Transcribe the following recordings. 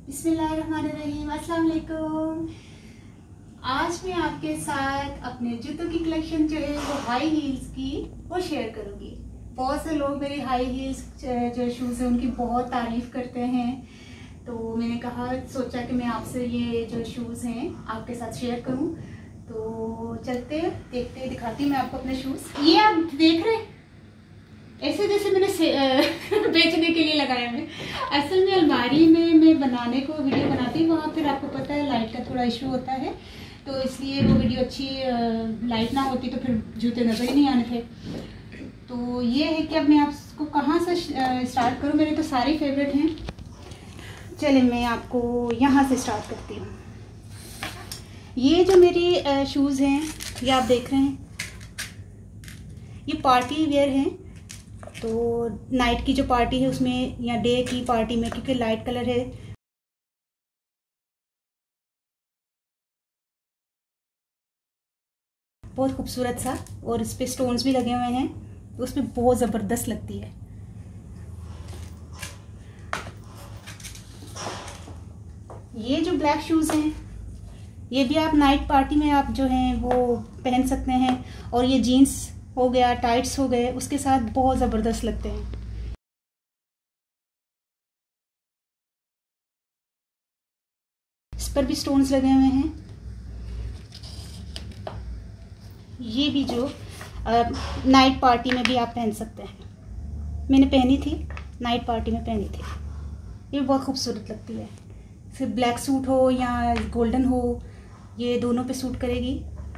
बिस्मिल्लाहिर्रहमानिर्रहीम, अस्सलाम वालेकुम। आज मैं आपके साथ अपने जूतों की कलेक्शन जो है वो हाई हील्स की वो शेयर करूंगी। बहुत से लोग मेरे हाई हील्स जो शूज़ हैं उनकी बहुत तारीफ़ करते हैं, तो मैंने सोचा कि मैं आपसे ये जो शूज़ हैं आपके साथ शेयर करूं। तो चलते देखते दिखाती हूँ मैं आपको अपने शूज़। ये आप देख रहे हैं ऐसे जैसे मैंने बेचने के लिए लगाया है। असल में अलमारी में मैं बनाने को वीडियो बनाती हूँ, वहाँ फिर आपको पता है लाइट का थोड़ा इशू होता है, तो इसलिए वो वीडियो अच्छी लाइट ना होती तो फिर जूते नज़र ही नहीं आने थे। तो ये है कि अब मैं आपको कहाँ से स्टार्ट करूँ। मेरे तो सारे फेवरेट हैं। चलिए मैं आपको यहाँ से स्टार्ट करती हूँ। ये जो मेरी शूज़ हैं ये आप देख रहे हैं, ये पार्टी वेयर हैं। तो नाइट की जो पार्टी है उसमें या डे की पार्टी में, क्योंकि लाइट कलर है, बहुत खूबसूरत सा, और इस पे स्टोन्स भी लगे हुए हैं तो उसमें बहुत ज़बरदस्त लगती है। ये जो ब्लैक शूज़ हैं ये भी आप नाइट पार्टी में आप जो हैं वो पहन सकते हैं, और ये जीन्स हो गया, टाइट्स हो गए, उसके साथ बहुत ज़बरदस्त लगते हैं। इस पर भी स्टोन्स लगे हुए हैं। ये भी जो नाइट पार्टी में भी आप पहन सकते हैं। मैंने पहनी थी, नाइट पार्टी में पहनी थी, ये बहुत खूबसूरत लगती है। फिर ब्लैक सूट हो या गोल्डन हो, ये दोनों पे सूट करेगी।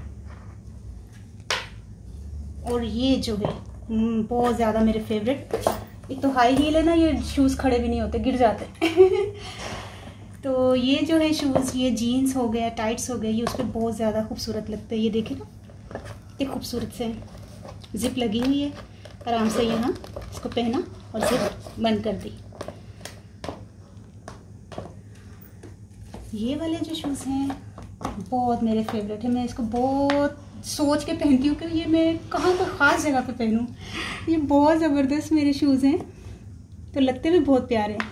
और ये जो है बहुत ज़्यादा मेरे फेवरेट, एक तो हाई हील है ना, ये शूज़ खड़े भी नहीं होते, गिर जाते तो ये जो है शूज़, ये जीन्स हो गया, टाइट्स हो गए, ये उस पर बहुत ज़्यादा खूबसूरत लगते हैं। ये देखें ना, ये खूबसूरत से जिप लगी हुई है, आराम से यहाँ इसको पहना और जिप बंद कर दी। ये वाले जो शूज़ हैं बहुत मेरे फेवरेट है। मैं इसको बहुत सोच के पहनती हूँ कि ये मैं कहाँ पर ख़ास जगह पे पहनूँ। ये बहुत ज़बरदस्त मेरे शूज़ हैं, तो लगते भी बहुत प्यारे हैं।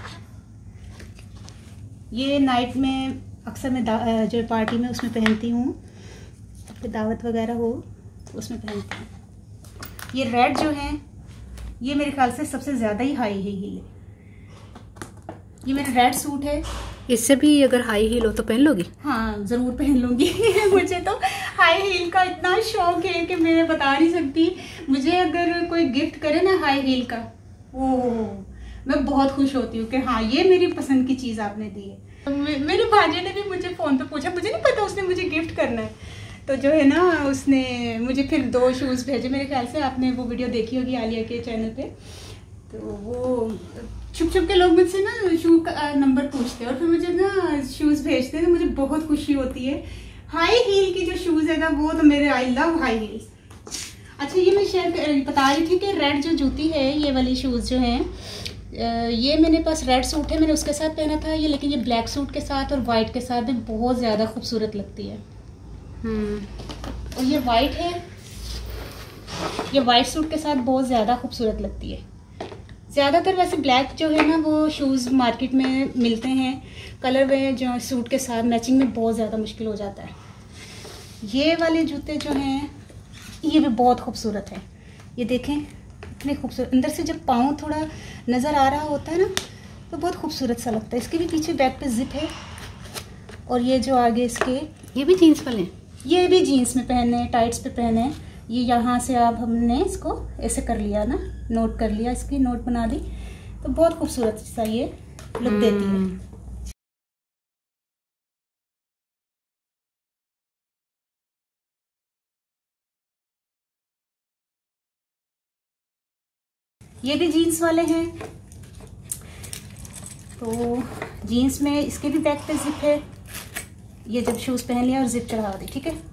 ये नाइट में अक्सर मैं जो पार्टी में उसमें पहनती हूँ, तो दावत वगैरह हो उसमें पहनती हूँ। ये रेड जो है ये मेरे ख्याल से सबसे ज़्यादा ही हाई हील है। ये मेरा रेड सूट है। इससे भी अगर हाई हील हो तो पहन लोगी? हाँ ज़रूर पहन लूँगी मुझे तो हाई हील का इतना शौक है कि मैं बता नहीं सकती। मुझे अगर कोई गिफ्ट करे ना हाई हील का, वो मैं बहुत खुश होती हूँ कि हाँ ये मेरी पसंद की चीज़ आपने दी है। मेरे भांजे ने भी मुझे फ़ोन पे पूछा, मुझे नहीं पता उसने मुझे गिफ्ट करना है, तो जो है ना उसने मुझे फिर 2 शूज़ भेजे। मेरे ख्याल से आपने वो वीडियो देखी होगी आलिया के चैनल पे। तो वो छुप छुप के लोग मुझसे ना शू का नंबर पूछते हैं और फिर मुझे ना शूज़ भेजते हैं, तो मुझे बहुत खुशी होती है। हाई हील की जो शूज़ है ना वो तो मेरे, आई लव हाई हील्स। अच्छा, ये मैं शेयर बता रही थी कि रेड जो जूती है, ये वाली शूज़ जो हैं, ये मेरे पास रेड सूट है, मैंने उसके साथ पहना था ये, लेकिन ये ब्लैक सूट के साथ और वाइट के साथ भी बहुत ज़्यादा खूबसूरत लगती है। और ये वाइट है, ये वाइट सूट के साथ बहुत ज़्यादा खूबसूरत लगती है। ज़्यादातर वैसे ब्लैक जो है ना वो शूज़ मार्केट में मिलते हैं, कलर वे जो सूट के साथ मैचिंग में बहुत ज़्यादा मुश्किल हो जाता है। ये वाले जूते जो हैं ये भी बहुत खूबसूरत है। ये देखें इतने खूबसूरत, अंदर से जब पाँव थोड़ा नज़र आ रहा होता है ना तो बहुत खूबसूरत सा लगता है। इसके भी पीछे बैक पे जिप है, और ये जो आगे इसके, ये भी जीन्स वाले हैं? ये भी जीन्स में पहने, टाइट्स पे पहने। ये यहाँ से आप हमने इसको ऐसे कर लिया ना, नोट कर लिया, इसकी नोट बना दी, तो बहुत खूबसूरत सा ये लुक देती है। ये भी जीन्स वाले हैं, तो जीन्स में इसके भी बैक पे जिप है। ये जब शूज़ पहन लिया और जिप चढ़ा दी, ठीक है।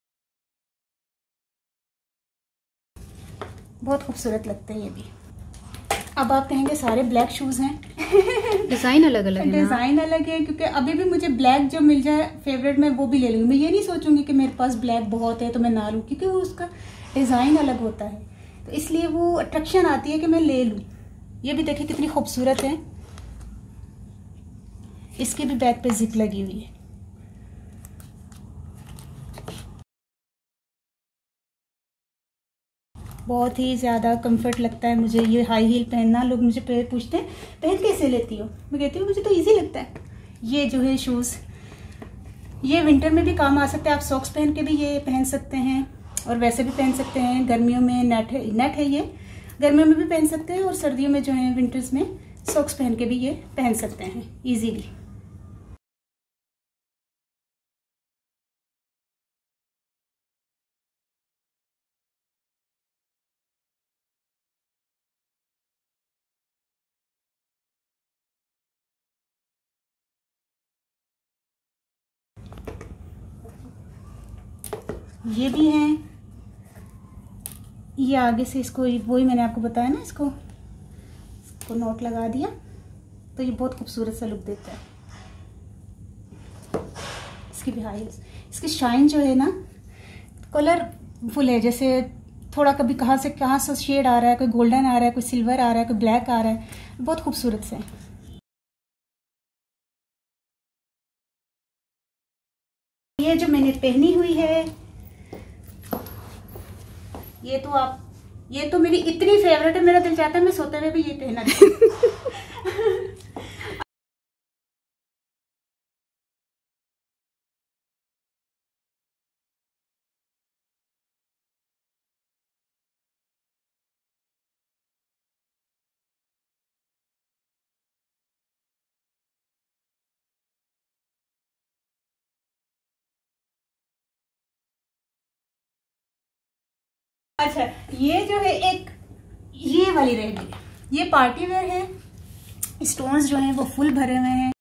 बहुत खूबसूरत लगते हैं ये भी। अब आप कहेंगे सारे ब्लैक शूज़ हैं। डिज़ाइन अलग अलग है ना? डिज़ाइन अलग है, क्योंकि अभी भी मुझे ब्लैक जो मिल जाए फेवरेट में वो भी ले लूँगी। मैं ये नहीं सोचूंगी कि मेरे पास ब्लैक बहुत है तो मैं ना लूँ, क्योंकि वो उसका डिज़ाइन अलग होता है, तो इसलिए वो अट्रैक्शन आती है कि मैं ले लूँ। ये भी देखिए कितनी खूबसूरत है। इसके भी बैक पे जिप लगी हुई है। बहुत ही ज़्यादा कंफर्ट लगता है मुझे ये हाई हील पहनना। लोग मुझे पूछते हैं पहन कैसे लेती हो, मैं कहती हूँ मुझे तो इजी लगता है। ये जो है शूज़ ये विंटर में भी काम आ सकते हैं। आप सॉक्स पहन के भी ये पहन सकते हैं और वैसे भी पहन सकते हैं। गर्मियों में नेट है ये, गर्मियों में भी पहन सकते हैं और सर्दियों में जो है विंटर्स में सॉक्स पहन के भी ये पहन सकते हैं ईजीली। ये भी हैं, ये आगे से इसको वही मैंने आपको बताया ना, इसको नोट लगा दिया तो ये बहुत खूबसूरत सा लुक देता है। इसकी भी हाईल्स, इसकी शाइन जो है ना कलरफुल है, जैसे थोड़ा कभी कहाँ से शेड आ रहा है, कोई गोल्डन आ रहा है, कोई सिल्वर आ रहा है, कोई ब्लैक आ रहा है, बहुत खूबसूरत से है। ये जो मैंने पहनी हुई है ये तो मेरी इतनी फेवरेट है, मेरा दिल चाहता है मैं सोते हुए भी ये पहना अच्छा, ये जो है एक ये वाली रह गई, ये पार्टी वेयर है। स्टोन्स जो हैं वो फुल भरे हुए हैं।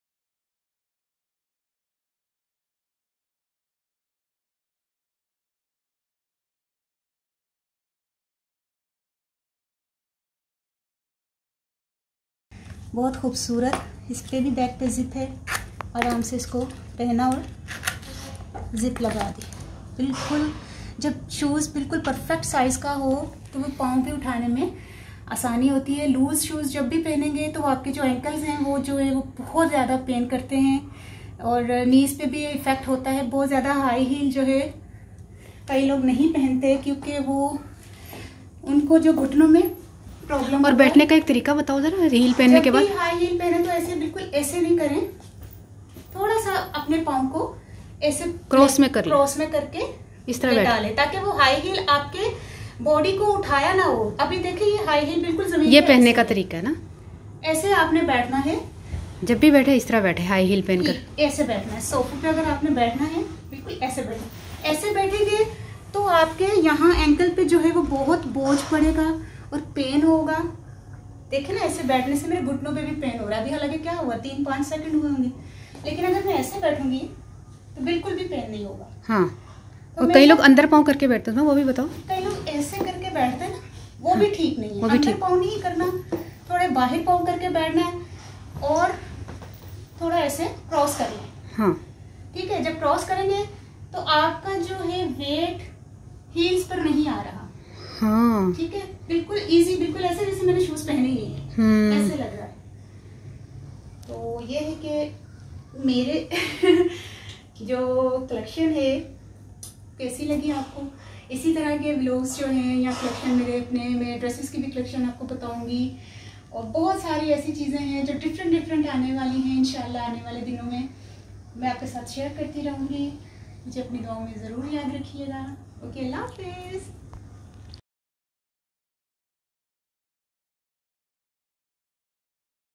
बहुत खूबसूरत, इस पे भी बैक पे जिप है। आराम से इसको पहना और जिप लगा दी। बिल्कुल जब शूज़ बिल्कुल परफेक्ट साइज़ का हो तो वो पाँव पे उठाने में आसानी होती है। लूज़ शूज़ जब भी पहनेंगे तो आपके जो एंकल्स हैं वो जो है वो बहुत ज़्यादा पेन करते हैं और नीज़ पे भी इफ़ेक्ट होता है। बहुत ज़्यादा हाई हील जो है कई लोग नहीं पहनते क्योंकि वो उनको जो घुटनों में प्रॉब्लम। और बैठने का एक तरीका बताओ जरा हील पहनने के बाद। हाई हील पहने तो ऐसे बिल्कुल ऐसे नहीं करें, थोड़ा सा अपने पाँव को ऐसे क्रॉस में करके इस तरह डाले ताकि वो हाई हील आपके बॉडी को उठाया ना हो। अभी देखिए ये हाई हील बिल्कुल जमीन ये पहनने का तरीका है ना, ऐसे आपने बैठना है। जब भी बैठे इस तरह बैठे, हाई हील पहनकर ऐसे बैठना है। सोफे पे अगर आपने बैठना है बिल्कुल ऐसे बैठना। ऐसे बैठेंगे तो आपके यहाँ एंकल पे जो है वो बहुत बोझ पड़ेगा और पेन होगा। देखिए ना ऐसे बैठने से मेरे घुटनों पे भी पेन हो रहा है अभी, हालांकि क्या हुआ 3-5 सेकंड हुए होंगे, लेकिन अगर मैं ऐसे बैठूंगी तो बिल्कुल भी पेन नहीं होगा। हाँ, तो कई लोग अंदर पाँव करके बैठते हैं ना, वो भी बताओ। कई लोग ऐसे करके बैठते हैं ना, वो भी ठीक नहीं है। अंदर पाँव नहीं करना, थोड़े बाहर पाँव करके बैठना है और थोड़ा ऐसे क्रॉस करना है। हाँ ठीक है, जब क्रॉस करेंगे तो आपका जो है वेट हील्स पर नहीं आ रहा। हाँ ठीक है, बिल्कुल इजी, बिल्कुल ऐसे जैसे मैंने शूज पहने ही नहीं है, ऐसे लग रहा है। तो ये है कि मेरे जो कलेक्शन है कैसी लगी आपको। इसी तरह के व्लॉग्स जो हैं या कलेक्शन मेरे अपने मैं ड्रेसेस की भी कलेक्शन आपको बताऊंगी और बहुत सारी ऐसी चीज़ें हैं जो डिफरेंट आने वाली हैं। इंशाल्लाह आने वाले दिनों में मैं आपके साथ शेयर करती रहूँगी। मुझे अपनी दुआओं में ज़रूर याद रखिएगा। ओके, अल्लाह हाफिज़।